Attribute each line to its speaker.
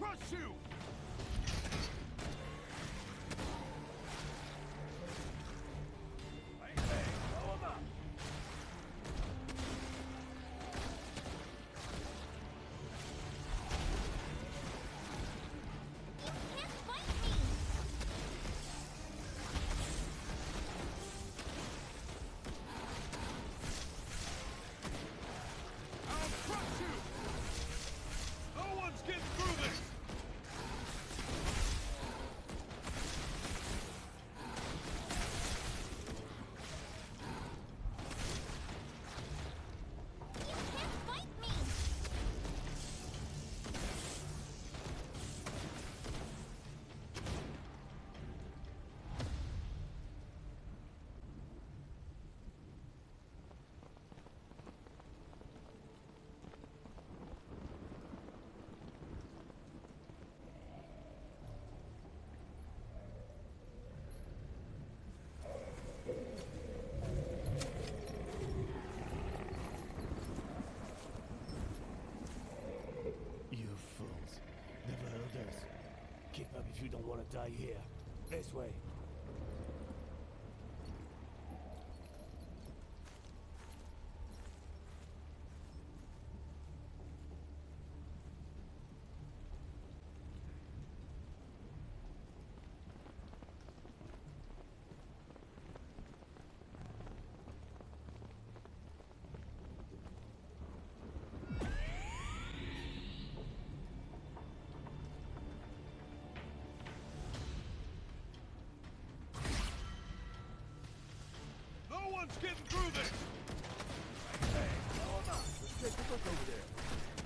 Speaker 1: crush you! Bang, bang, blow him up! Get through this!
Speaker 2: You can't fight me!
Speaker 3: You fools. Never heard us. Keep up if you don't want to die here. This way.
Speaker 1: No one's getting through this!
Speaker 3: Hey, blow him up. Let's take a look over there.